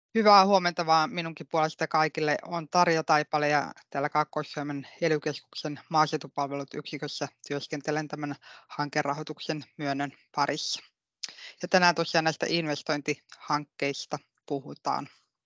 Hyvää huomenta vaan minunkin puolesta kaikille. Olen Tarja Taipale ja täällä Kaakkois-Suomen ely-keskuksen maaseutupalvelut yksikössä työskentelen tämän hankerahoituksen myönnön parissa. Ja tänään tosiaan näistä investointihankkeista puhutaan.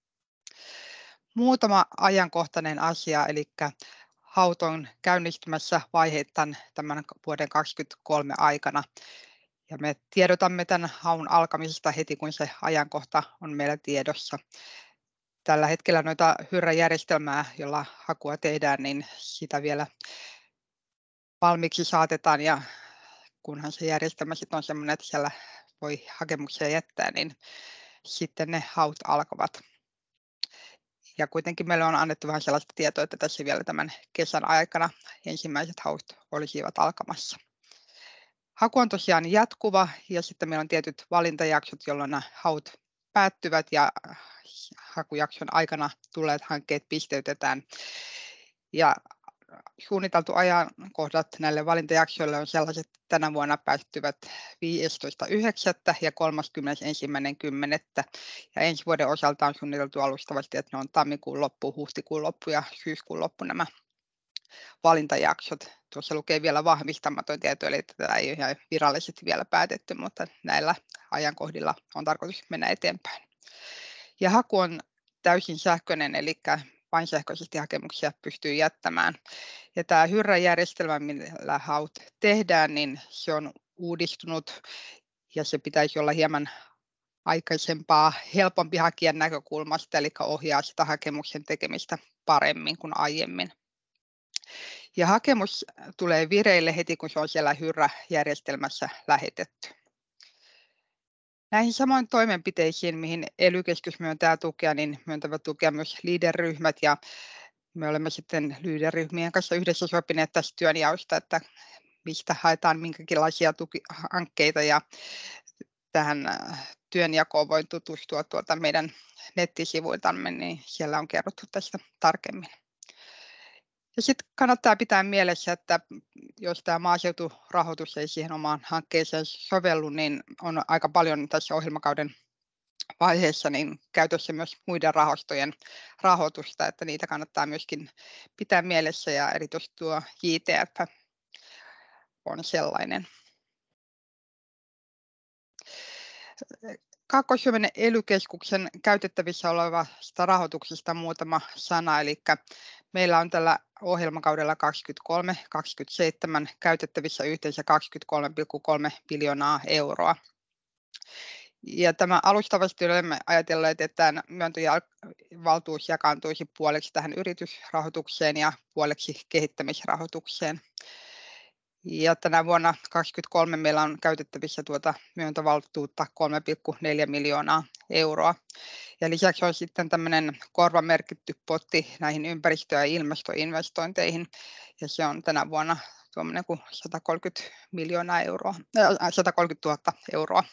Muutama ajankohtainen asia, eli HAUT on käynnistymässä vaiheittain tämän vuoden 2023 aikana. Ja me tiedotamme tämän haun alkamisesta heti, kun se ajankohta on meillä tiedossa. Tällä hetkellä noita Hyrrä-järjestelmää, jolla hakua tehdään, niin sitä vielä valmiiksi saatetaan, ja kunhan se järjestelmä sitten on sellainen, että siellä voi hakemuksia jättää, niin sitten ne haut alkavat. Ja kuitenkin meille on annettu vähän sellaista tietoa, että tässä vielä tämän kesän aikana ensimmäiset haut olisivat alkamassa. Haku on tosiaan jatkuva, ja sitten meillä on tietyt valintajaksot, jolloin nämä haut päättyvät ja hakujakson aikana tulleet hankkeet pisteytetään. Ja suunniteltu ajankohdat näille valintajaksoille on sellaiset, että tänä vuonna päättyvät 15.9. ja 31.10. Ja ensi vuoden osalta on suunniteltu alustavasti, että ne on tammikuun loppu, huhtikuun loppu ja syyskuun loppu nämä valintajaksot. Tuossa lukee vielä vahvistamaton tieto, eli tätä ei ole ihan virallisesti vielä päätetty, mutta näillä ajankohdilla on tarkoitus mennä eteenpäin. Ja haku on täysin sähköinen, eli vain sähköisesti hakemuksia pystyy jättämään. Ja tämä Hyrrä-järjestelmä, millä haut tehdään, niin se on uudistunut ja se pitäisi olla hieman aikaisempaa helpompi hakijan näkökulmasta, eli ohjaa sitä hakemuksen tekemistä paremmin kuin aiemmin. Ja hakemus tulee vireille heti, kun se on siellä Hyrrä-järjestelmässä lähetetty. Näihin samoin toimenpiteisiin, mihin ely-keskus myöntää tukea, niin myöntävät tukea myös LEADER-ryhmät, ja me olemme sitten LEADER-ryhmien kanssa yhdessä sopineet tästä työnjaosta, että mistä haetaan minkälaisia tukihankkeita, ja tähän työnjakoon voi tutustua tuolta meidän nettisivuiltamme, niin siellä on kerrottu tästä tarkemmin. Ja sitten kannattaa pitää mielessä, että jos tämä maaseuturahoitus ei siihen omaan hankkeeseen sovellu, niin on aika paljon tässä ohjelmakauden vaiheessa niin käytössä myös muiden rahastojen rahoitusta, että niitä kannattaa myöskin pitää mielessä, ja erityisesti tuo JTF on sellainen. Kaakkois-Suomen ely-keskuksen käytettävissä olevasta rahoituksesta muutama sana, eli meillä on tällä ohjelmakaudella 23-27 käytettävissä yhteensä 23,3 miljoonaa euroa. Ja tämä alustavasti olemme ajatelleet, että myöntövaltuus jakaantuisi puoleksi tähän yritysrahoitukseen ja puoleksi kehittämisrahoitukseen. Ja tänä vuonna 2023 meillä on käytettävissä tuota myöntövaltuutta 3,4 miljoonaa euroa. Ja lisäksi on sitten tämmöinen korvamerkitty potti näihin ympäristö- ja ilmastoinvestointeihin, ja se on tänä vuonna tuommoinen kuin 130 000 euroa.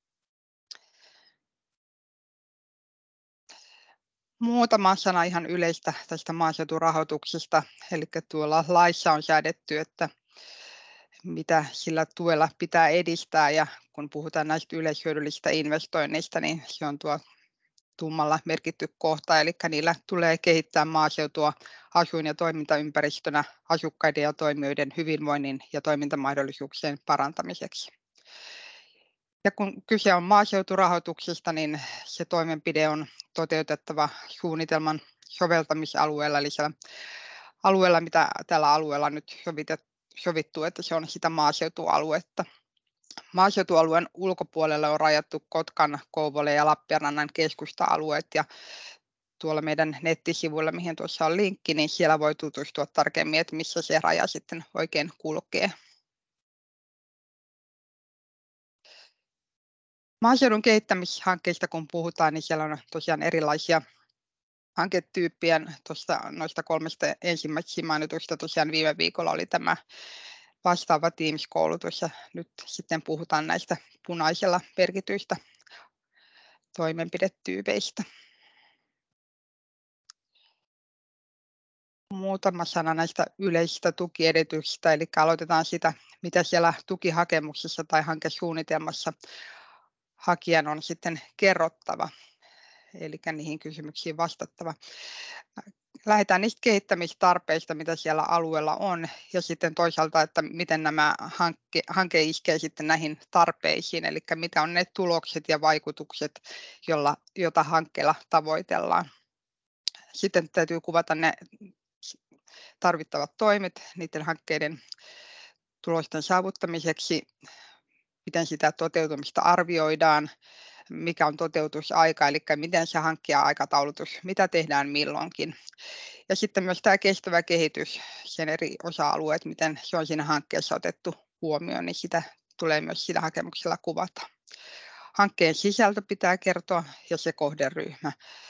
Muutama sana ihan yleistä tästä maaseuturahoituksesta, eli tuolla laissa on säädetty, että mitä sillä tuella pitää edistää, ja kun puhutaan näistä yleishyödyllisistä investoinneista, niin se on tuo tummalla merkitty kohta, eli niillä tulee kehittää maaseutua asuin- ja toimintaympäristönä asukkaiden ja toimijoiden hyvinvoinnin ja toimintamahdollisuuksien parantamiseksi. Ja kun kyse on maaseuturahoituksesta, niin se toimenpide on toteutettava suunnitelman soveltamisalueella, eli siellä alueella, mitä tällä alueella on nyt sovittu, että se on sitä maaseutualuetta. Maaseutualueen ulkopuolelle on rajattu Kotkan, Kouvolan ja Lappeenrannan keskusta-alueet, ja tuolla meidän nettisivuilla, mihin tuossa on linkki, niin siellä voi tutustua tarkemmin, että missä se raja sitten oikein kulkee. Maaseudun kehittämishankkeista kun puhutaan, niin siellä on tosiaan erilaisia hanketyyppiä. Noista kolmesta ensimmäiseksi mainitusta tosiaan viime viikolla oli tämä vastaava Teams-koulutus, ja nyt sitten puhutaan näistä punaisella merkityistä toimenpidetyypeistä. Muutama sana näistä yleisistä tukiedellytyksistä, eli aloitetaan sitä, mitä siellä tukihakemuksessa tai hankesuunnitelmassa hakijan on sitten kerrottava. eli niihin kysymyksiin vastattava. Lähdetään niistä kehittämistarpeista, mitä siellä alueella on, ja sitten toisaalta, että miten nämä hanke iskee sitten näihin tarpeisiin, eli mitä on ne tulokset ja vaikutukset, joita hankkeella tavoitellaan. Sitten täytyy kuvata ne tarvittavat toimet niiden hankkeiden tulosten saavuttamiseksi, miten sitä toteutumista arvioidaan, mikä on toteutusaika, eli miten se hankkija-aikataulutus, mitä tehdään milloinkin. Ja sitten myös tämä kestävä kehitys, sen eri osa-alueet, miten se on siinä hankkeessa otettu huomioon, niin sitä tulee myös siinä hakemuksella kuvata. Hankkeen sisältö pitää kertoa ja se kohderyhmä.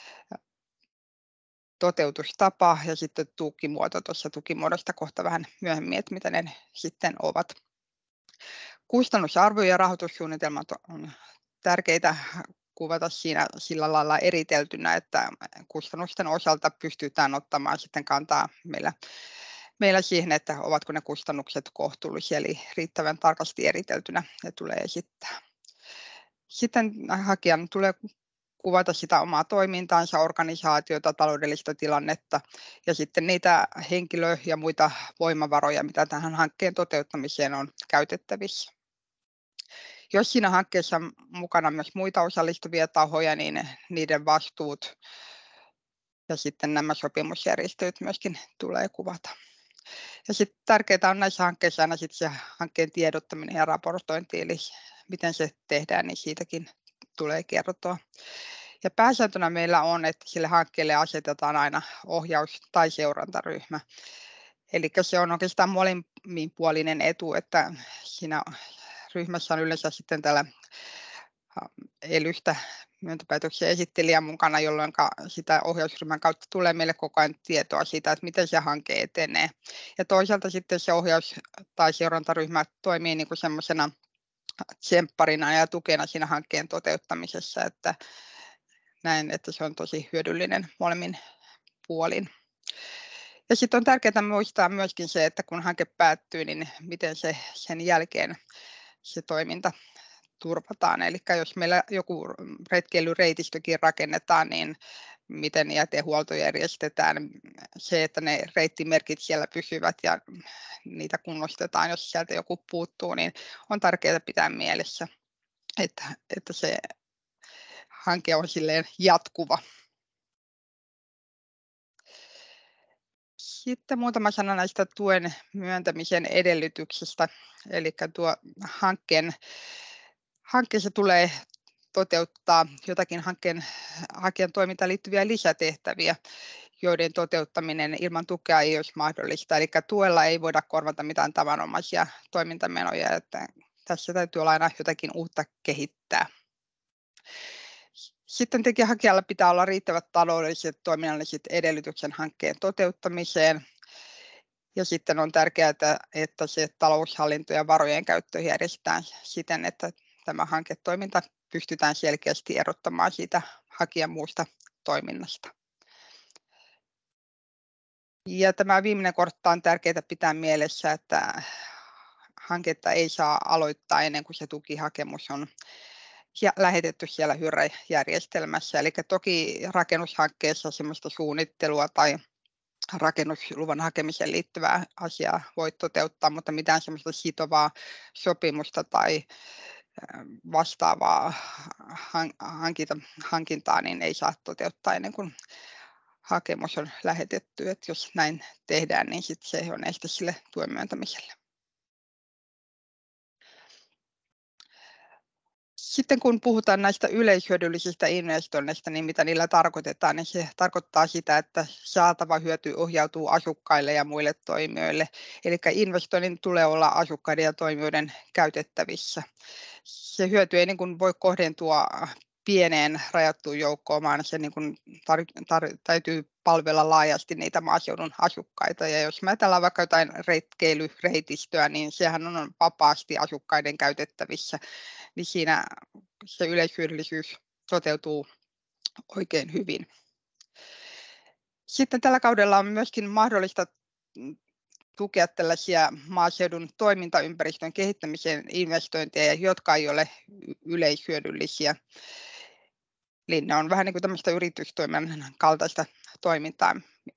Toteutustapa ja sitten tukimuoto, tuossa tukimuodosta kohta vähän myöhemmin, että mitä ne sitten ovat. Kustannusarvio ja rahoitussuunnitelmat on tärkeitä kuvata siinä sillä lailla eriteltynä, että kustannusten osalta pystytään ottamaan sitten kantaa meillä siihen, että ovatko ne kustannukset kohtuullisia, eli riittävän tarkasti eriteltynä ne tulee esittää. Sitten hakijan tulee kuvata sitä omaa toimintaansa, organisaatiota, taloudellista tilannetta ja sitten niitä henkilö- ja muita voimavaroja, mitä tähän hankkeen toteuttamiseen on käytettävissä. Jos siinä hankkeessa on mukana myös muita osallistuvia tahoja, niin niiden vastuut ja sitten nämä sopimusjärjestelyt myöskin tulee kuvata. Ja sitten tärkeää on näissä hankkeissa aina sitten se hankkeen tiedottaminen ja raportointi, eli miten se tehdään, niin siitäkin tulee kertoa. Ja pääsääntönä meillä on, että sille hankkeelle asetetaan aina ohjaus- tai seurantaryhmä. Eli se on oikeastaan molemminpuolinen etu, että siinä ryhmässä on yleensä sitten tällä ELYstä myöntöpäätöksen esittelijä mukana, jolloin sitä ohjausryhmän kautta tulee meille koko ajan tietoa siitä, että miten se hanke etenee. Ja toisaalta sitten se ohjaus- tai seurantaryhmä toimii niin kuin semmoisena tsempparina ja tukena siinä hankkeen toteuttamisessa, että näen, että se on tosi hyödyllinen molemmin puolin. Ja sitten on tärkeää muistaa myöskin se, että kun hanke päättyy, niin miten sen jälkeen se toiminta turvataan. Eli jos meillä joku retkeilyreitistökin rakennetaan, niin miten jätehuolto järjestetään, se, että ne reittimerkit siellä pysyvät ja niitä kunnostetaan, jos sieltä joku puuttuu, niin on tärkeää pitää mielessä, että se hanke on silleen jatkuva. Sitten muutama sana näistä tuen myöntämisen edellytyksistä, eli tuo hankkeessa tulee toteuttaa jotakin hakijan toimintaan liittyviä lisätehtäviä, joiden toteuttaminen ilman tukea ei olisi mahdollista. Eli tuella ei voida korvata mitään tavanomaisia toimintamenoja, että tässä täytyy olla aina jotakin uutta kehittää. Sitten hakijalla pitää olla riittävät taloudelliset toiminnalliset edellytykset hankkeen toteuttamiseen. Ja sitten on tärkeää, että se taloushallinto ja varojen käyttö järjestetään siten, että tämä hanketoiminta pystytään selkeästi erottamaan siitä hakijan muusta toiminnasta. Ja tämä viimeinen kohta on tärkeää pitää mielessä, että hanketta ei saa aloittaa ennen kuin se tukihakemus on lähetetty siellä Hyrrä-järjestelmässä. Eli toki rakennushankkeessa sellaista suunnittelua tai rakennusluvan hakemiseen liittyvää asiaa voi toteuttaa, mutta mitään sellaista sitovaa sopimusta tai vastaavaa hankintaa niin ei saa toteuttaa ennen kuin hakemus on lähetetty. Että jos näin tehdään, niin sit se on este sille tuen myöntämiselle. Sitten kun puhutaan näistä yleishyödyllisistä investoinneista, niin mitä niillä tarkoitetaan, niin se tarkoittaa sitä, että saatava hyöty ohjautuu asukkaille ja muille toimijoille. Eli investoinnin tulee olla asukkaiden ja toimijoiden käytettävissä. Se hyöty ei niin kuin voi kohdentua pieneen rajattuun joukkoon, vaan se niin kuin täytyy palvella laajasti niitä maaseudun asukkaita. Ja jos me ajatellaan vaikka jotain retkeilyreitistöä, niin sehän on vapaasti asukkaiden käytettävissä, niin siinä se yleishyödyllisyys toteutuu oikein hyvin. Sitten tällä kaudella on myöskin mahdollista tukea tällaisia maaseudun toimintaympäristön kehittämisen investointeja, jotka ei ole yleishyödyllisiä. Eli ne on vähän niin kuin tämmöistä yritystoiminnan kaltaista toimintaa,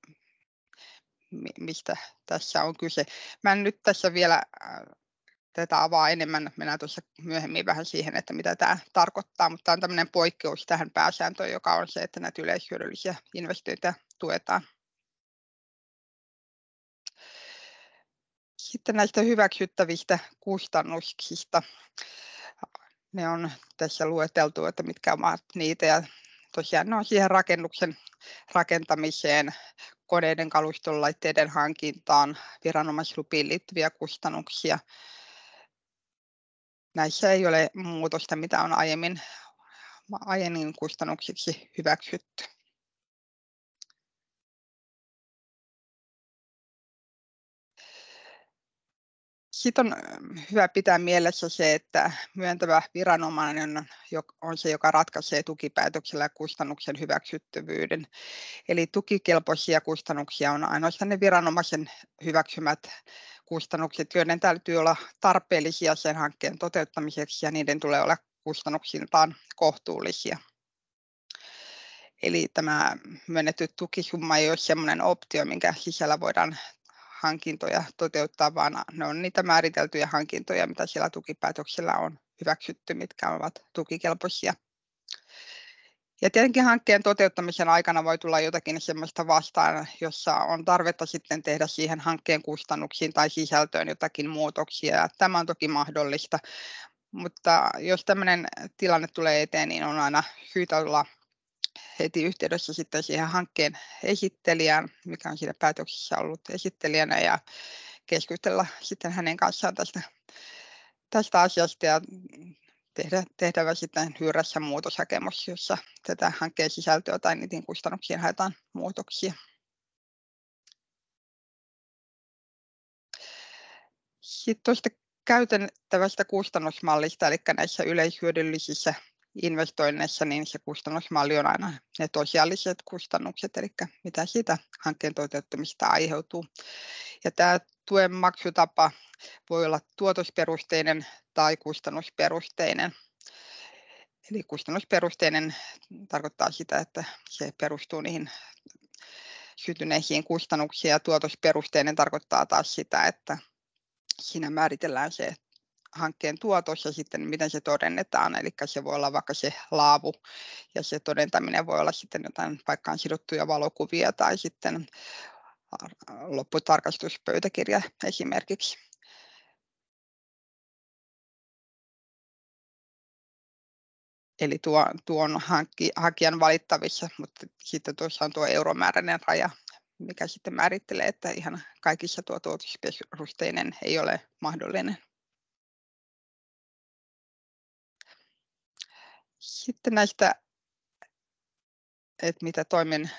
mistä tässä on kyse. Mä en nyt tässä vielä tätä avaa enemmän. Mennään tuossa myöhemmin vähän siihen, että mitä tämä tarkoittaa, mutta tämä on tämmöinen poikkeus tähän pääsääntöön, joka on se, että näitä yleishyödyllisiä investointeja tuetaan. Sitten näistä hyväksyttävistä kustannuksista. Ne on tässä lueteltu, että mitkä ovat niitä, ja tosiaan ne on siihen rakennuksen rakentamiseen, koneiden, kaluston, laitteiden hankintaan, viranomaislupiin liittyviä kustannuksia. Näissä ei ole muutosta, mitä on aiemmin kustannuksiksi hyväksytty. Sitten on hyvä pitää mielessä se, että myöntävä viranomainen on se, joka ratkaisee tukipäätöksellä ja kustannuksen hyväksyttävyyden. Eli tukikelpoisia kustannuksia on ainoastaan ne viranomaisen hyväksymät kustannukset, joiden täytyy olla tarpeellisia sen hankkeen toteuttamiseksi, ja niiden tulee olla kustannuksiltaan kohtuullisia. Eli tämä myönnetty tukisumma ei ole sellainen optio, minkä sisällä voidaan hankintoja toteuttaa, vaan ne on niitä määriteltyjä hankintoja, mitä siellä tukipäätöksellä on hyväksytty, mitkä ovat tukikelpoisia. Ja tietenkin hankkeen toteuttamisen aikana voi tulla jotakin sellaista vastaan, jossa on tarvetta sitten tehdä siihen hankkeen kustannuksiin tai sisältöön jotakin muutoksia. Tämä on toki mahdollista, mutta jos tämmöinen tilanne tulee eteen, niin on aina syytä olla heti yhteydessä sitten siihen hankkeen esittelijään, mikä on siinä päätöksessä ollut esittelijänä, ja keskustella sitten hänen kanssaan tästä asiasta ja tehtävä sitten hyyrässä muutoshakemus, jossa tätä hankkeen sisältöä tai niihin kustannuksiin haetaan muutoksia. Sitten tuosta käytettävästä kustannusmallista, eli näissä yleishyödyllisissä investoinneissa, niin se kustannusmalli on aina ne tosiaaliset kustannukset, eli mitä siitä hankkeen toteuttamisesta aiheutuu. Ja tämä tuen maksutapa voi olla tuotosperusteinen tai kustannusperusteinen. Eli kustannusperusteinen tarkoittaa sitä, että se perustuu niihin syntyneisiin kustannuksiin, ja tuotosperusteinen tarkoittaa taas sitä, että siinä määritellään se hankkeen tuotos ja sitten miten se todennetaan, eli se voi olla vaikka se laavu, ja se todentaminen voi olla sitten jotain paikkaan sidottuja valokuvia tai sitten lopputarkastuspöytäkirja esimerkiksi. Eli tuo on hakijan valittavissa, mutta sitten tuossa on tuo euromääräinen raja, mikä sitten määrittelee, että ihan kaikissa tuo tuotosperusteinen ei ole mahdollinen. Sitten näistä, että mitä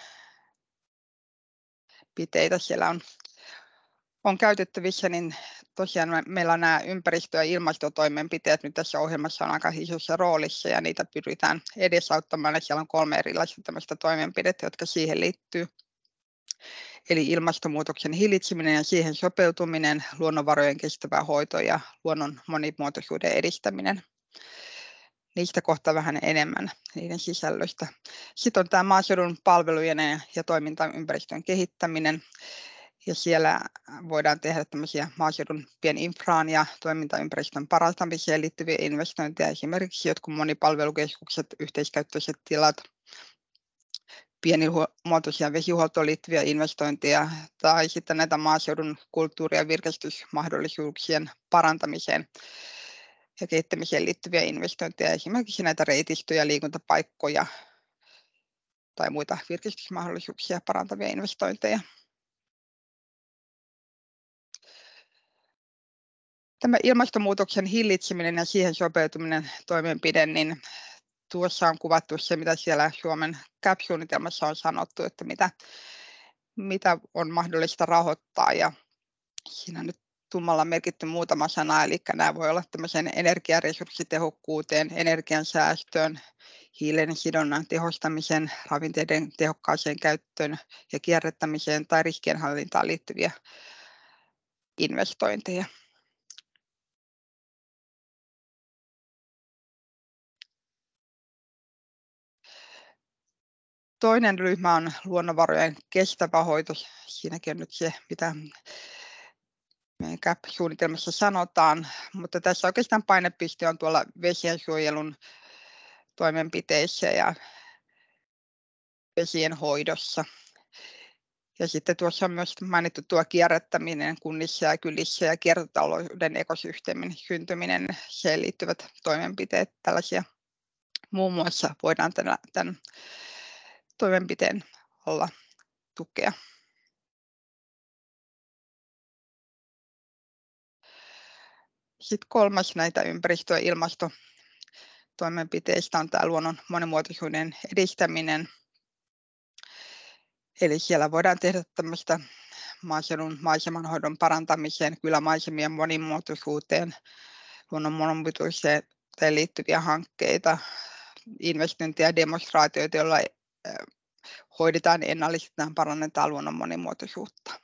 toimenpiteitä siellä on käytettävissä, niin tosiaan meillä on nämä ympäristö- ja ilmastotoimenpiteet nyt tässä ohjelmassa on aika isossa roolissa, ja niitä pyritään edesauttamaan, ja siellä on 3 erilaista tämmöistä toimenpidettä, jotka siihen liittyy. Eli ilmastonmuutoksen hillitseminen ja siihen sopeutuminen, luonnonvarojen kestävä hoito ja luonnon monimuotoisuuden edistäminen. Niistä kohta vähän enemmän, niiden sisällöstä. Sitten on tämä maaseudun palvelujen ja toimintaympäristön kehittäminen. Ja siellä voidaan tehdä tämmöisiä maaseudun pieninfraan ja toimintaympäristön parantamiseen liittyviä investointeja, esimerkiksi jotkut monipalvelukeskukset, yhteiskäyttöiset tilat, pienimuotoisia vesihuoltoon liittyviä investointeja tai sitten näitä maaseudun kulttuuri- ja virkistysmahdollisuuksien parantamiseen ja kehittämiseen liittyviä investointeja, esimerkiksi näitä reitistöjä, liikuntapaikkoja tai muita virkistysmahdollisuuksia parantavia investointeja. Tämä ilmastonmuutoksen hillitseminen ja siihen sopeutuminen toimenpide, niin tuossa on kuvattu se, mitä siellä Suomen CAP-suunnitelmassa on sanottu, että mitä on mahdollista rahoittaa, ja siinä on nyt tummalla merkitty muutama sana, eli nämä voi olla tämmöiseen energiaresurssitehokkuuteen, energiansäästöön, hiilen sidonnan tehostamisen, ravinteiden tehokkaaseen käyttöön ja kierrättämiseen tai riskienhallintaan liittyviä investointeja. Toinen ryhmä on luonnonvarojen kestävä hoito. Siinäkin on nyt se, mitä meidän CAP-suunnitelmassa sanotaan, mutta tässä oikeastaan painopiste on tuolla vesiensuojelun toimenpiteissä ja vesien hoidossa. Ja sitten tuossa on myös mainittu tuo kierrättäminen kunnissa ja kylissä ja kiertotalouden ekosysteemin syntyminen, siihen liittyvät toimenpiteet, tällaisia muun muassa voidaan tämän toimenpiteen olla tukea. Sitten kolmas näitä ympäristö- ja ilmastotoimenpiteistä on tämä luonnon monimuotoisuuden edistäminen. Eli siellä voidaan tehdä tämmöistä maaseudun maisemanhoidon parantamiseen, kylämaisemien monimuotoisuuteen, luonnon monimuotoisuuteen liittyviä hankkeita, investointia ja demonstraatioita, joilla hoidetaan, ennallistetaan, parannetaan luonnon monimuotoisuutta.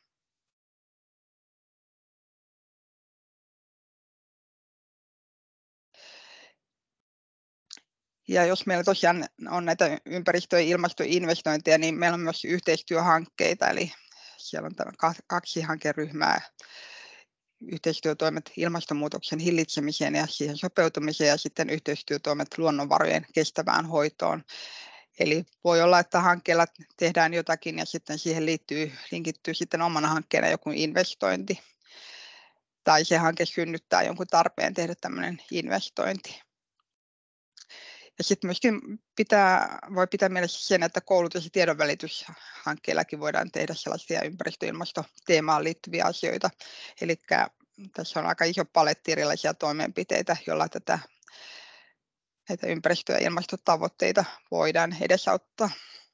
Ja jos meillä tosiaan on näitä ympäristö- ja ilmastoinvestointeja, niin meillä on myös yhteistyöhankkeita, eli siellä on 2 hankeryhmää, yhteistyötoimet ilmastonmuutoksen hillitsemiseen ja siihen sopeutumiseen ja sitten yhteistyötoimet luonnonvarojen kestävään hoitoon. Eli voi olla, että hankkeella tehdään jotakin ja sitten siihen linkittyy sitten omana hankkeena joku investointi. Tai se hanke synnyttää jonkun tarpeen tehdä tämmöinen investointi. Ja sitten myöskin voi pitää mielessä sen, että koulutus- ja tiedonvälityshankkeellakin voidaan tehdä sellaisia ympäristö- ja ilmastoteemaan liittyviä asioita. Eli tässä on aika iso paletti erilaisia toimenpiteitä, joilla näitä ympäristö- ja ilmastotavoitteita voidaan edesauttaa.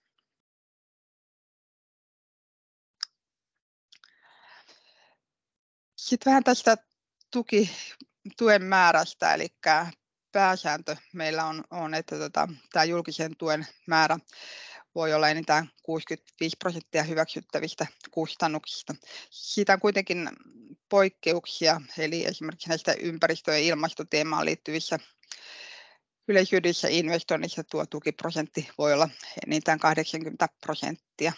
Sitten vähän tästä tuen määrästä, eli pääsääntö meillä on että tämä julkisen tuen määrä voi olla enintään 65% hyväksyttävistä kustannuksista. Siitä on kuitenkin poikkeuksia, eli esimerkiksi näistä ympäristö- ja ilmastoteemaan liittyvissä yleisyydellisissä investoinnissa tuo tukiprosentti voi olla enintään 80%.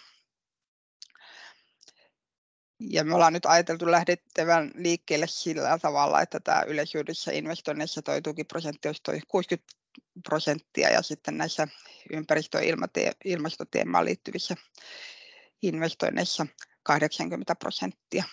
Ja me ollaan nyt ajateltu lähdettävän liikkeelle sillä tavalla, että tämä yleisyydellisissä investoinneissa tuo tukiprosentti olisi 60% ja sitten näissä ympäristö- ja ilmastoteemaan liittyvissä investoinneissa 80%.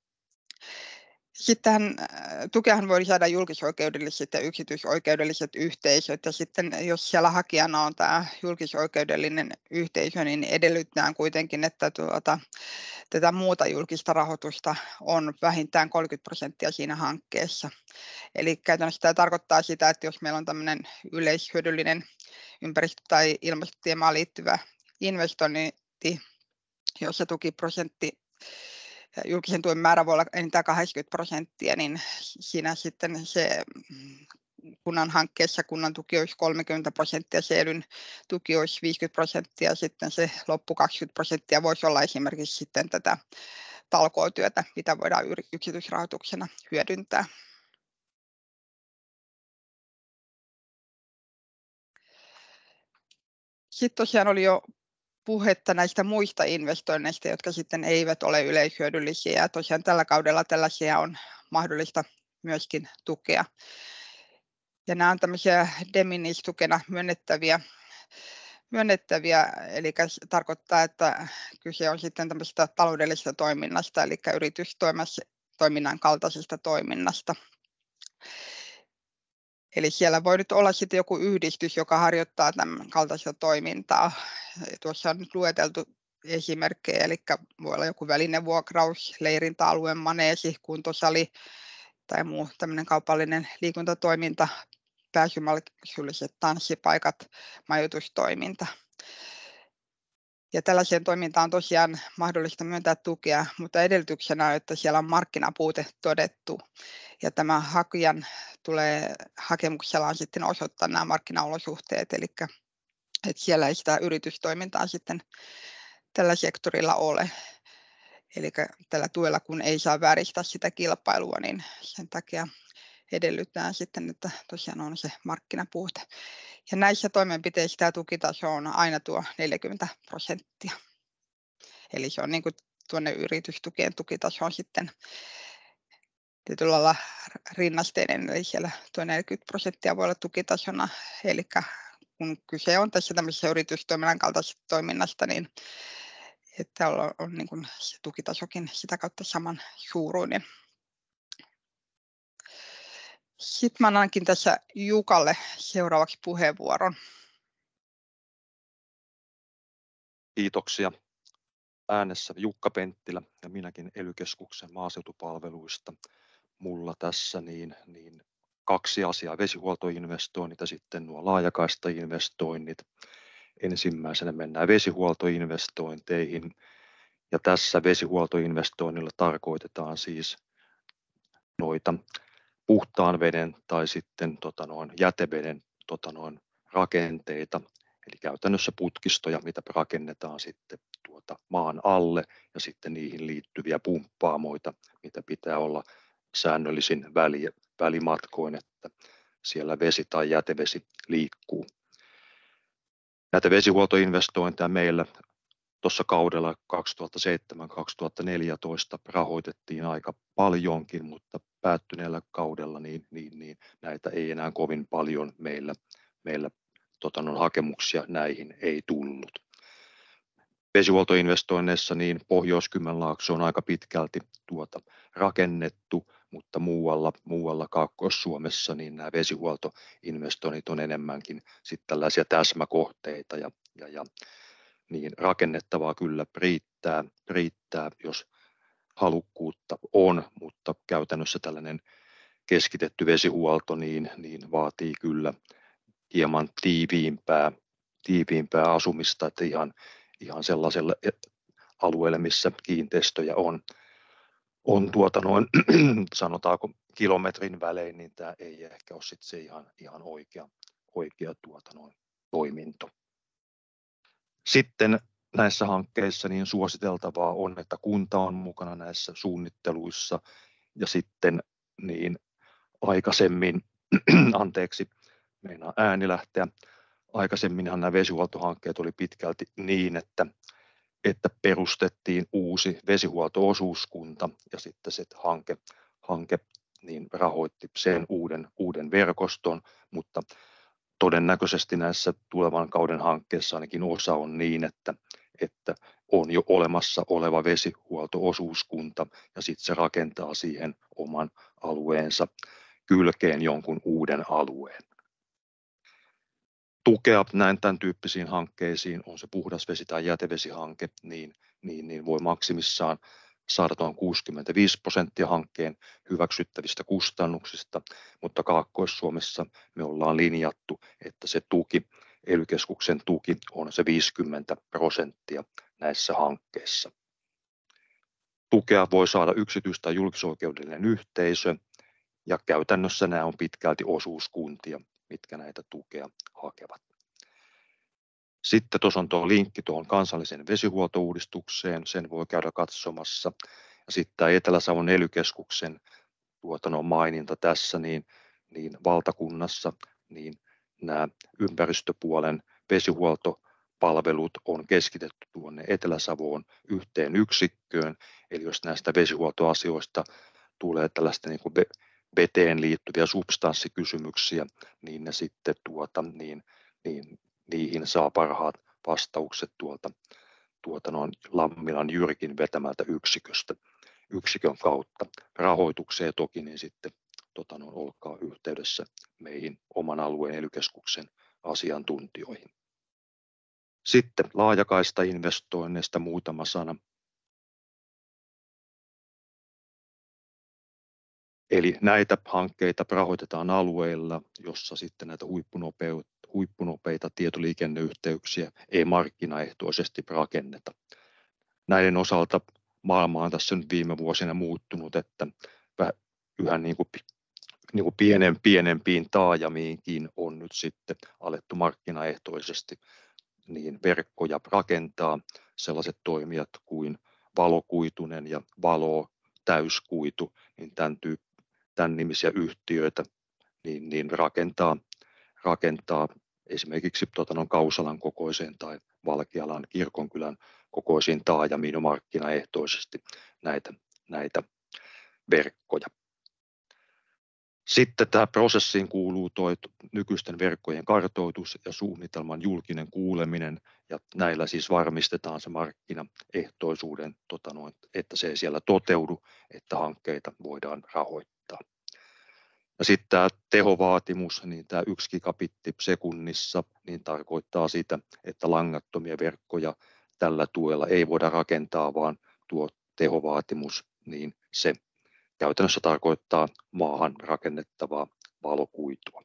Sitten tukeahan voi saada julkisoikeudelliset ja yksityisoikeudelliset yhteisöt, ja sitten jos siellä hakijana on tämä julkisoikeudellinen yhteisö, niin edellytetään kuitenkin, että tätä muuta julkista rahoitusta on vähintään 30% siinä hankkeessa. Eli käytännössä tämä tarkoittaa sitä, että jos meillä on tämmöinen yleishyödyllinen ympäristö- tai ilmastoteemaan liittyvä investointi, jossa tukiprosentti julkisen tuen määrä voi olla enintään 80%, niin siinä sitten se kunnan hankkeessa kunnan tuki olisi 30%, SELyn tuki olisi 50%, sitten se loppu 20% voisi olla esimerkiksi sitten tätä talkootyötä, mitä voidaan yksityisrahoituksena hyödyntää. Sitten tosiaan oli jo puhetta näistä muista investoinneista, jotka sitten eivät ole yleishyödyllisiä. Ja tosiaan tällä kaudella tällaisia on mahdollista myöskin tukea. Ja nämä on tämmöisiä de minimis-tukena myönnettäviä, eli tarkoittaa, että kyse on sitten tämmöisestä taloudellisesta toiminnasta, eli yritystoiminnan kaltaisesta toiminnasta. Eli siellä voi nyt olla sitten joku yhdistys, joka harjoittaa tämän kaltaista toimintaa. Tuossa on nyt lueteltu esimerkkejä, eli voi olla joku välinevuokraus, leirintäalueen maneesi, kuntosali tai muu tämmöinen kaupallinen liikuntatoiminta, pääsymaksulliset tanssipaikat, majoitustoiminta. Ja tällaiseen toimintaan on tosiaan mahdollista myöntää tukea, mutta edellytyksenä on, että siellä on markkinapuute todettu. Ja tämä hakijan tulee hakemuksellaan sitten osoittaa nämä markkinaolosuhteet, eli että siellä ei sitä yritystoimintaa sitten tällä sektorilla ole. Eli tällä tuella, kun ei saa vääristää sitä kilpailua, niin sen takia edellytetään sitten, että tosiaan on se markkinapuute. Ja näissä toimenpiteissä tämä tukitaso on aina tuo 40%. Eli se on niin kuin tuonne yritystukien tukitaso on sitten tietyllä lailla rinnasteinen, eli siellä tuo 40% voi olla tukitasona. Eli kun kyse on tässä tämmöisessä yritystoiminnan kaltaisesta toiminnasta, niin että on niin kuin se tukitasokin sitä kautta saman suuruinen. Sitten mä annankin tässä Jukalle seuraavaksi puheenvuoron. Kiitoksia. Äänessä Jukka Penttilä ja minäkin ELY-keskuksen maaseutupalveluista. Mulla tässä niin 2 asiaa, vesihuoltoinvestoinnit ja sitten nuo laajakaistainvestoinnit. Ensimmäisenä mennään vesihuoltoinvestointeihin. Ja tässä vesihuoltoinvestoinnilla tarkoitetaan siis noita puhtaan veden tai sitten jäteveden rakenteita, eli käytännössä putkistoja, mitä rakennetaan sitten maan alle ja sitten niihin liittyviä pumppaamoita, mitä pitää olla säännöllisin välimatkoin, että siellä vesi tai jätevesi liikkuu. Näitä vesihuoltoinvestointeja meillä tuossa kaudella 2007-2014 rahoitettiin aika paljonkin, mutta päättyneellä kaudella niin näitä ei enää kovin paljon meillä hakemuksia näihin ei tullut. Vesihuoltoinvestoinneissa niin Pohjois-Kymenlaakso on aika pitkälti rakennettu, mutta muualla Kaakkois-Suomessa niin nämä vesihuoltoinvestoinnit on enemmänkin sitten tällaisia täsmäkohteita ja niin rakennettavaa kyllä riittää, jos halukkuutta on, mutta käytännössä tällainen keskitetty vesihuolto niin vaatii kyllä hieman tiiviimpää asumista, että ihan sellaiselle alueelle, missä kiinteistöjä on sanotaanko kilometrin välein, niin tämä ei ehkä ole sitten se ihan oikea toiminto. Sitten näissä hankkeissa niin suositeltavaa on, että kunta on mukana näissä suunnitteluissa ja sitten niin aikaisemmin, meinaa ääni lähteä, aikaisemminhan nämä vesihuoltohankkeet oli pitkälti niin, että perustettiin uusi vesihuolto-osuuskunta ja sitten se hanke niin rahoitti sen uuden verkoston, mutta todennäköisesti näissä tulevan kauden hankkeissa ainakin osa on niin, että on jo olemassa oleva vesihuolto-osuuskunta ja sitten se rakentaa siihen oman alueensa kylkeen jonkun uuden alueen. Tukea näin tämän tyyppisiin hankkeisiin, on se puhdasvesi- tai jätevesihanke, niin voi maksimissaan saada tuon 65% hankkeen hyväksyttävistä kustannuksista, mutta Kaakkois-Suomessa me ollaan linjattu, että se tuki, ELY-keskuksen tuki on se 50% näissä hankkeissa. Tukea voi saada yksityis- tai julkisoikeudellinen yhteisö ja käytännössä nämä on pitkälti osuuskuntia, mitkä näitä tukea hakevat. Sitten tuossa on tuo linkki tuohon kansalliseen vesihuoltouudistukseen, sen voi käydä katsomassa. Ja sitten tämä Etelä-Savon ELY-keskuksen maininta tässä, niin valtakunnassa niin nämä ympäristöpuolen vesihuoltopalvelut on keskitetty tuonne Etelä-Savoon yhteen yksikköön. Eli jos näistä vesihuoltoasioista tulee tällaista niin kuin veteen liittyviä substanssikysymyksiä, niin ne sitten niihin saa parhaat vastaukset tuolta Lammilan Jyrkin vetämältä yksikön kautta. Rahoitukseen toki niin sitten olkaa yhteydessä meihin oman alueen ELY-keskuksen asiantuntijoihin. Sitten laajakaista-investoinneista muutama sana. Eli näitä hankkeita rahoitetaan alueilla, jossa sitten näitä huippunopeita tietoliikenneyhteyksiä ei markkinaehtoisesti rakenneta. Näiden osalta maailma on tässä nyt viime vuosina muuttunut, että yhä niin kuin pienempiin taajamiinkin on nyt sitten alettu markkinaehtoisesti niin verkkoja rakentaa. Sellaiset toimijat kuin Valokuitunen ja Valo täyskuitu, niin tämän nimisiä yhtiöitä niin rakentaa esimerkiksi Kausalan kokoiseen tai Valkealan Kirkonkylän kokoisiin taajamiin jo markkinaehtoisesti näitä verkkoja. Sitten tähän prosessiin kuuluu nykyisten verkkojen kartoitus ja suunnitelman julkinen kuuleminen, ja näillä siis varmistetaan se markkinaehtoisuuden, että se ei siellä toteudu, että hankkeita voidaan rahoittaa. Ja sitten tämä tehovaatimus, niin tämä 1 gigabitti sekunnissa, niin tarkoittaa sitä, että langattomia verkkoja tällä tuella ei voida rakentaa, vaan tuo tehovaatimus, niin se käytännössä tarkoittaa maahan rakennettavaa valokuitua.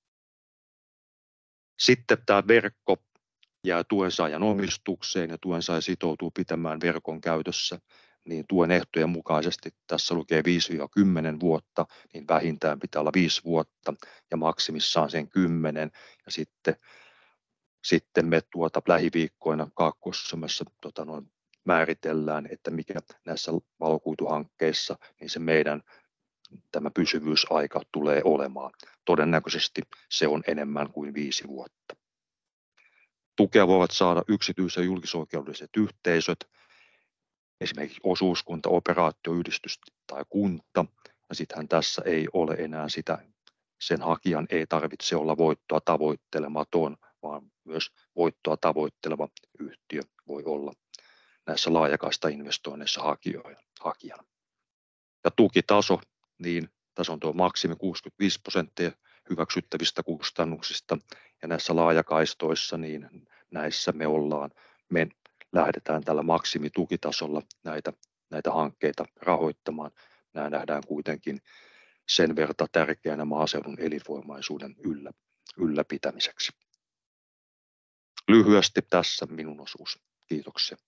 Sitten tämä verkko jää tuensaajan omistukseen ja tuensaaja sitoutuu pitämään verkon käytössä, niin tuen ehtojen mukaisesti tässä lukee 5-10 vuotta, niin vähintään pitää olla 5 vuotta ja maksimissaan sen 10. Ja sitten me lähiviikkoina Kaakkois-Suomessa määritellään, että mikä näissä valokuituhankkeissa niin se meidän tämä pysyvyysaika tulee olemaan. Todennäköisesti se on enemmän kuin 5 vuotta. Tukea voivat saada yksityis- ja julkisoikeudelliset yhteisöt, esimerkiksi osuuskunta, operaatioyhdistys tai kunta. Ja sittenhän tässä ei ole enää sen hakijan ei tarvitse olla voittoa tavoittelematon, vaan myös voittoa tavoitteleva yhtiö voi olla näissä laajakaista-investoinneissa hakijana. Ja tukitaso, niin tässä on tuo maksimi 65% hyväksyttävistä kustannuksista, ja näissä laajakaistoissa, niin näissä me lähdetään tällä maksimitukitasolla näitä hankkeita rahoittamaan. Nämä nähdään kuitenkin sen verran tärkeänä maaseudun elinvoimaisuuden ylläpitämiseksi. Lyhyesti tässä minun osuus. Kiitoksia.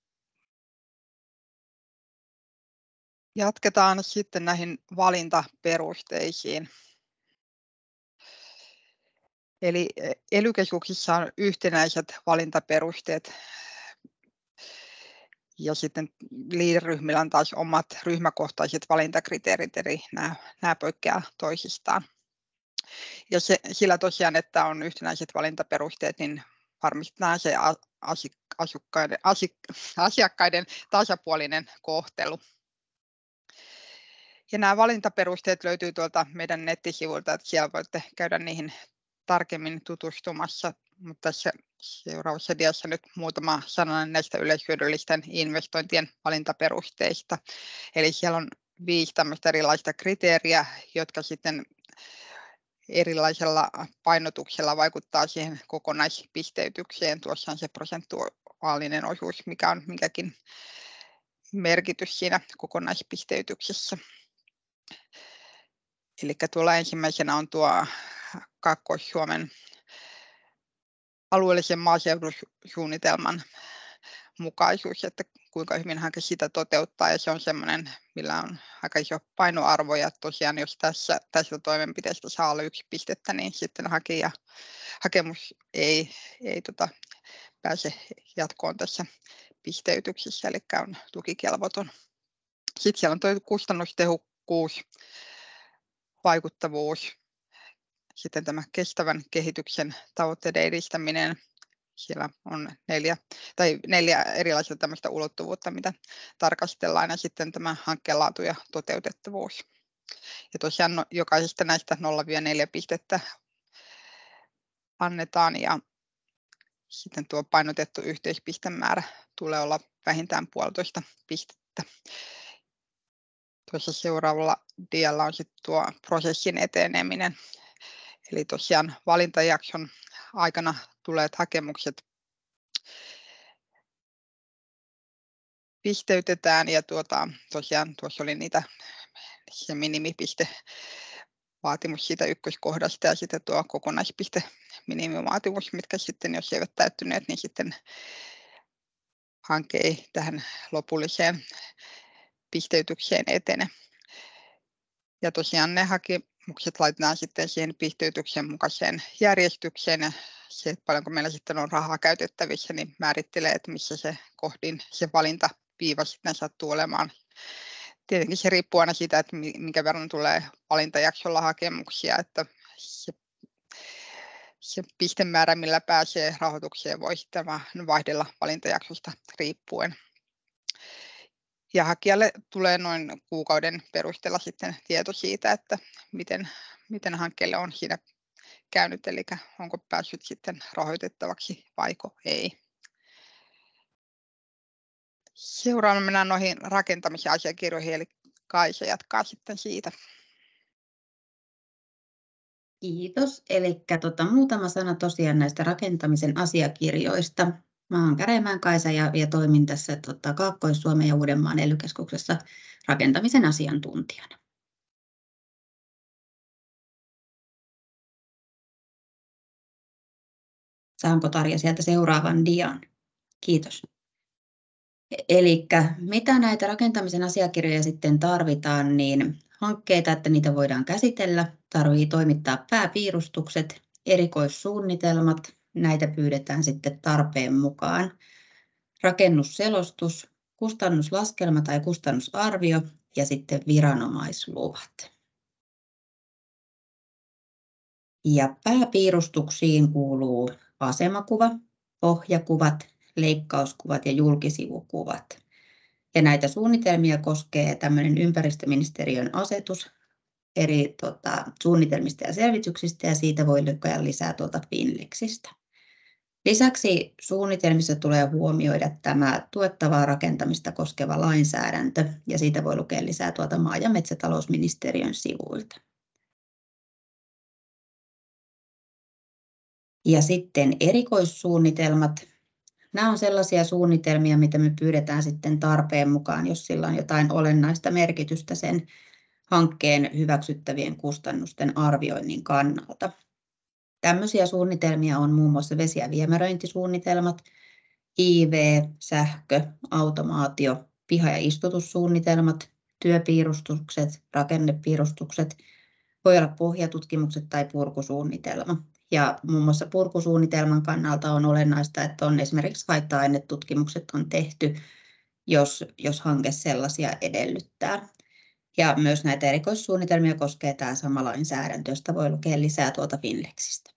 Jatketaan sitten näihin valintaperusteisiin. Eli ely-keskuksissa on yhtenäiset valintaperusteet ja sitten LEADER-ryhmillä on taas omat ryhmäkohtaiset valintakriteerit, eli nämä poikkeaa toisistaan. Ja sillä tosiaan, että on yhtenäiset valintaperusteet, niin varmistetaan se asiakkaiden tasapuolinen kohtelu. Ja nämä valintaperusteet löytyy tuolta meidän nettisivuilta, että siellä voitte käydä niihin tarkemmin tutustumassa, mutta tässä seuraavassa diassa nyt muutama sananen näistä yleishyödyllisten investointien valintaperusteista. Eli siellä on 5 tämmöistä erilaista kriteeriä, jotka sitten erilaisella painotuksella vaikuttaa siihen kokonaispisteytykseen. Tuossa on se prosentuaalinen osuus, mikä on mikäkin merkitys siinä kokonaispisteytyksessä. Eli tuolla ensimmäisenä on tuo Kaakkois-Suomen alueellisen maaseudun suunnitelman mukaisuus, että kuinka hyvin hanke sitä toteuttaa, ja se on semmoinen, millä on aika iso painoarvo, ja tosiaan jos tässä toimenpiteestä saa alle 1 pistettä, niin sitten hakemus ei pääse jatkoon tässä pisteytyksessä, eli on tukikelvoton. Sitten siellä on tuo kustannustehokkuus, vaikuttavuus, sitten tämä kestävän kehityksen tavoitteiden edistäminen. Siellä on 4 erilaista tämmöistä ulottuvuutta, mitä tarkastellaan, ja sitten tämä hankkeen laatu ja toteutettavuus. Ja tosiaan jokaisesta näistä 0-4 pistettä annetaan, ja sitten tuo painotettu yhteispistemäärä tulee olla vähintään 1,5 pistettä. Tuossa seuraavalla dialla on sitten tuo prosessin eteneminen. Eli tosiaan valintajakson aikana tuleet hakemukset pisteytetään, ja tosiaan tuossa oli se minimipistevaatimus siitä ykköskohdasta ja sitten tuo kokonaispiste minimivaatimus, mitkä sitten jos eivät täyttyneet, niin sitten hanke ei tähän lopulliseen pisteytykseen etene. Ja tosiaan ne hakemukset laitetaan sitten siihen pisteytyksen mukaiseen järjestykseen, ja se, että paljonko meillä sitten on rahaa käytettävissä, niin määrittelee, että missä se kohdin se valintaviiva sitten sattuu olemaan. Tietenkin se riippuu aina siitä, että minkä verran tulee valintajaksolla hakemuksia, että se se pistemäärä, millä pääsee rahoitukseen, voi sitten vaihdella valintajaksosta riippuen. Ja hakijalle tulee noin kuukauden perusteella sitten tieto siitä, että miten hankkeelle on siinä käynyt, eli onko päässyt sitten rahoitettavaksi vaiko ei. Seuraavana mennään noihin rakentamisen asiakirjoihin, eli Kaisa jatkaa sitten siitä. Kiitos. Eli muutama sana tosiaan näistä rakentamisen asiakirjoista. Mä oon Käremäen Kaisa ja toimin tässä Kaakkois-Suomen ja Uudenmaan ELY-keskuksessa rakentamisen asiantuntijana. Saanko Tarja sieltä seuraavan dian? Kiitos. Eli mitä näitä rakentamisen asiakirjoja sitten tarvitaan, niin hankkeita, että niitä voidaan käsitellä, tarvitsee toimittaa pääpiirustukset, erikoissuunnitelmat, näitä pyydetään sitten tarpeen mukaan, rakennusselostus, kustannuslaskelma tai kustannusarvio ja sitten viranomaisluvat. Ja pääpiirustuksiin kuuluu asemakuva, pohjakuvat, leikkauskuvat ja julkisivukuvat. Ja näitä suunnitelmia koskee tämmöinen ympäristöministeriön asetus eri suunnitelmista ja selvityksistä, ja siitä voi lukea lisää tuolta Finlexistä. Lisäksi suunnitelmissa tulee huomioida tämä tuettavaa rakentamista koskeva lainsäädäntö, ja siitä voi lukea lisää tuolta maa- ja metsätalousministeriön sivuilta. Ja sitten erikoissuunnitelmat. Nämä on sellaisia suunnitelmia, mitä me pyydetään sitten tarpeen mukaan, jos sillä on jotain olennaista merkitystä sen hankkeen hyväksyttävien kustannusten arvioinnin kannalta. Tämmöisiä suunnitelmia on muun muassa vesi- ja viemäröintisuunnitelmat, IV, sähkö, automaatio, piha- ja istutussuunnitelmat, työpiirustukset, rakennepiirustukset, voi olla pohjatutkimukset tai purkusuunnitelma. Ja muun muassa purkusuunnitelman kannalta on olennaista, että on esimerkiksi haitta-ainetutkimukset on tehty, jos hanke sellaisia edellyttää. Ja myös näitä erikoissuunnitelmia koskee tämä sama lainsäädäntö, josta voi lukea lisää tuolta Finlexistä.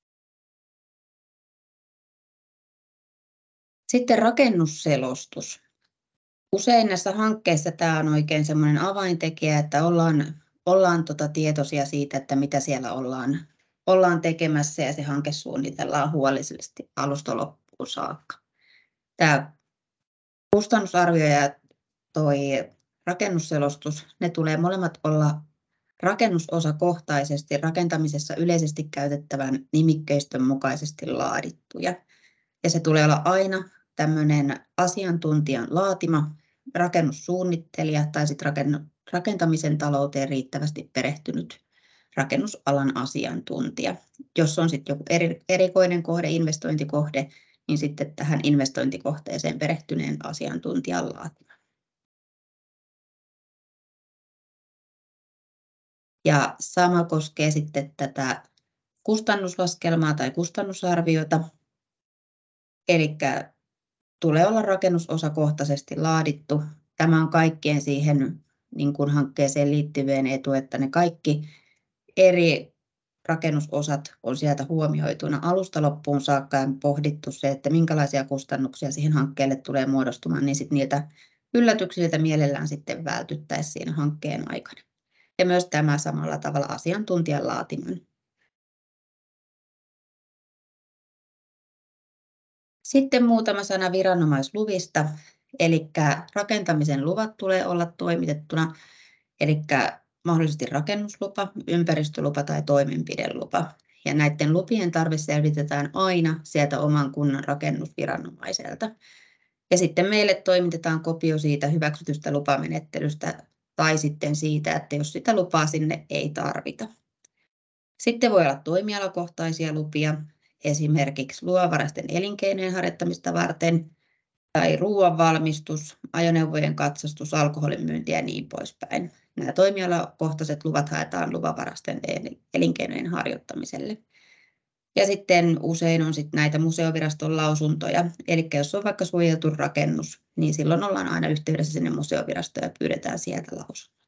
Sitten rakennusselostus. Usein näissä hankkeissa tämä on oikein semmoinen avaintekijä, että ollaan tietoisia siitä, että mitä siellä ollaan tekemässä, ja se hanke suunnitellaan huolellisesti alusta loppuun saakka. Tämä kustannusarvio ja toi rakennusselostus, ne tulee molemmat olla rakennusosakohtaisesti rakentamisessa yleisesti käytettävän nimikkeistön mukaisesti laadittuja. Ja se tulee olla aina tämmöinen asiantuntijan laatima rakennussuunnittelija tai sitten rakentamisen talouteen riittävästi perehtynyt rakennusalan asiantuntija. Jos on sitten joku erikoinen kohde, investointikohde, niin sitten tähän investointikohteeseen perehtyneen asiantuntijan laatima. Ja sama koskee sitten tätä kustannuslaskelmaa tai kustannusarviota. Eli tulee olla rakennusosakohtaisesti laadittu. Tämä on kaikkien siihen niin kuin hankkeeseen liittyvien etu, että ne kaikki eri rakennusosat on sieltä huomioituna alusta loppuun saakka ja pohdittu se, että minkälaisia kustannuksia siihen hankkeelle tulee muodostumaan, niin sitten niiltä yllätyksiltä mielellään sitten vältyttäisiin siinä hankkeen aikana. Ja myös tämä samalla tavalla asiantuntijan laatiman. Sitten muutama sana viranomaisluvista. Eli rakentamisen luvat tulee olla toimitettuna, eli mahdollisesti rakennuslupa, ympäristölupa tai toimenpidelupa. Ja näiden lupien tarve selvitetään aina sieltä oman kunnan rakennusviranomaiselta. Ja sitten meille toimitetaan kopio siitä hyväksytystä lupamenettelystä tai sitten siitä, että jos sitä lupaa sinne ei tarvita. Sitten voi olla toimialakohtaisia lupia, esimerkiksi luonnonvaraisten elinkeinojen harjoittamista varten, tai ruoanvalmistus, ajoneuvojen katsastus, alkoholin myynti ja niin poispäin. Nämä toimialakohtaiset luvat haetaan luvanvaraisten elinkeinojen harjoittamiselle. Ja sitten usein on sitten näitä museoviraston lausuntoja. Eli jos on vaikka suojeltu rakennus, niin silloin ollaan aina yhteydessä sinne museovirastoon ja pyydetään sieltä lausunnot.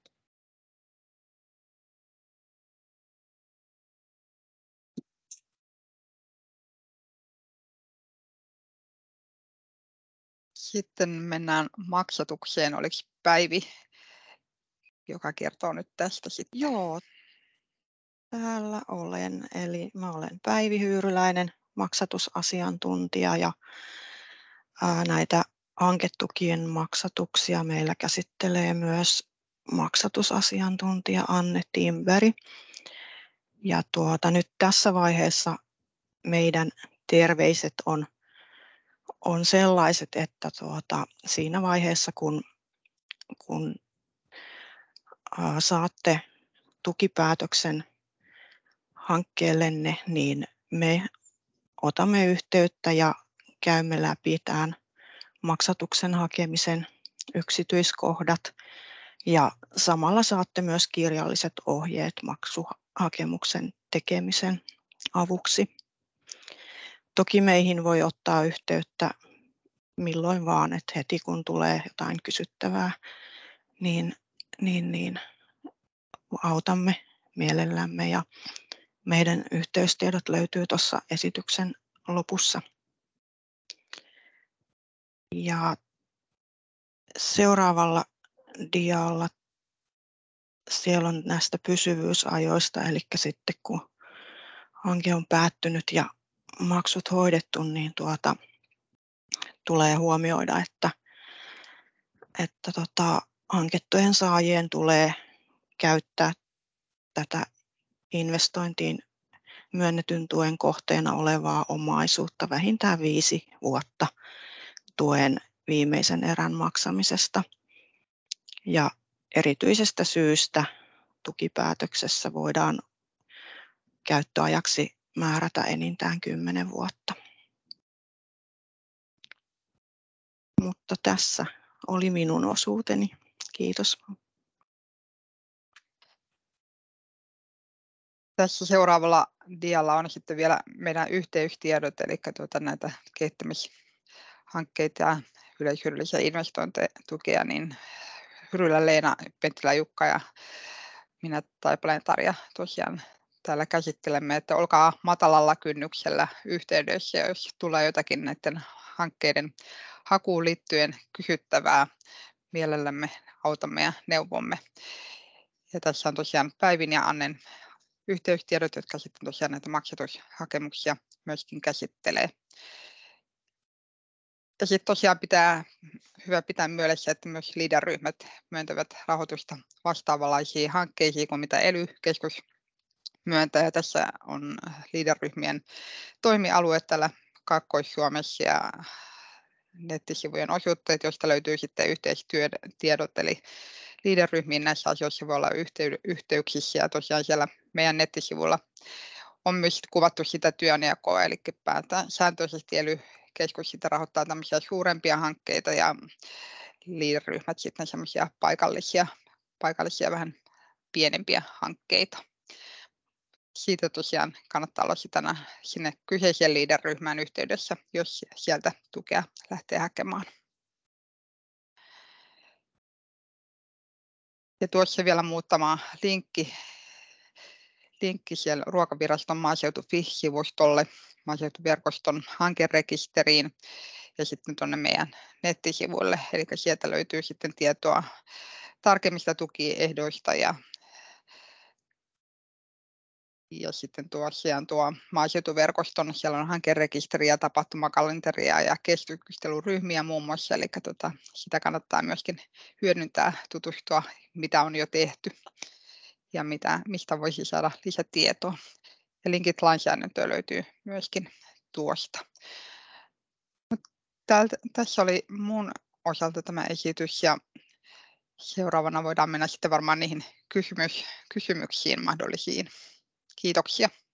Sitten mennään maksatukseen. Oliko Päivi, joka kertoo nyt tästä sitten? Joo, täällä olen. Eli mä olen Päivi Hyyryläinen, maksatusasiantuntija ja näitä hanketukien maksatuksia meillä käsittelee myös maksatusasiantuntija Anne Timberg. Ja nyt tässä vaiheessa meidän terveiset on sellaiset, että siinä vaiheessa kun saatte tukipäätöksen hankkeellenne, niin me otamme yhteyttä ja käymme läpi tämän maksatuksen hakemisen yksityiskohdat ja samalla saatte myös kirjalliset ohjeet maksuhakemuksen tekemisen avuksi. Toki meihin voi ottaa yhteyttä milloin vaan, että heti kun tulee jotain kysyttävää, niin autamme mielellämme ja meidän yhteystiedot löytyy tuossa esityksen lopussa. Ja seuraavalla dialla siellä on näistä pysyvyysajoista, eli sitten kun hanke on päättynyt ja maksut hoidettu, niin tulee huomioida, että hankettujen saajien tulee käyttää tätä investointiin myönnetyn tuen kohteena olevaa omaisuutta vähintään 5 vuotta tuen viimeisen erän maksamisesta. Ja erityisestä syystä tukipäätöksessä voidaan käyttöajaksi määrätä enintään 10 vuotta. Mutta tässä oli minun osuuteni. Kiitos. Tässä seuraavalla dialla on sitten vielä meidän yhteystiedot, eli näitä kehittämishankkeita ja yleishyödyllisiä investointitukea, niin Hyrylä Leena, Penttilä Jukka ja minä Taipaleen Tarja tosiaan täällä käsittelemme, että olkaa matalalla kynnyksellä yhteydessä, jos tulee jotakin näiden hankkeiden hakuun liittyen kysyttävää, mielellämme autamme ja neuvomme. Ja tässä on tosiaan Päivin ja Annen yhteystiedot, jotka sitten tosiaan näitä maksatushakemuksia myöskin käsittelee. Ja sitten tosiaan hyvä pitää mielessä, että myös LEADER-ryhmät myöntävät rahoitusta vastaavanlaisiin hankkeisiin kuin mitä ELY-keskus myöntää. Ja tässä on LEADER-ryhmien toimialue täällä Kaakkois-Suomessa ja nettisivujen osoitteet, joista löytyy sitten yhteistyötiedot, eli LEADER-ryhmiin näissä asioissa voi olla yhteyksissä, ja tosiaan siellä meidän nettisivulla on myös kuvattu sitä työnjakoa, eli sääntöisesti ELY-keskus sitten rahoittaa tämmöisiä suurempia hankkeita ja LEADER-ryhmät sitten semmoisia paikallisia vähän pienempiä hankkeita. Siitä tosiaan kannattaa olla sinne kyseiseen LEADER-ryhmään yhteydessä, jos sieltä tukea lähtee hakemaan. Ja tuossa vielä muutama linkki siellä Ruokaviraston maaseutu.fi-sivustolle, maaseutuverkoston hankerekisteriin ja sitten tuonne meidän nettisivuille. Eli sieltä löytyy sitten tietoa tarkemmista tukiehdoista ja sitten tuo maaseutuverkoston, siellä on hankerekisteri ja tapahtumakalenteria ja keskusteluryhmiä muun muassa, eli sitä kannattaa myöskin hyödyntää, tutustua, mitä on jo tehty ja mistä voisi saada lisätietoa. Ja linkit lainsäädäntöön löytyy myöskin tuosta. Tässä oli mun osalta tämä esitys ja seuraavana voidaan mennä sitten varmaan niihin kysymyksiin mahdollisiin. Kiitoksia.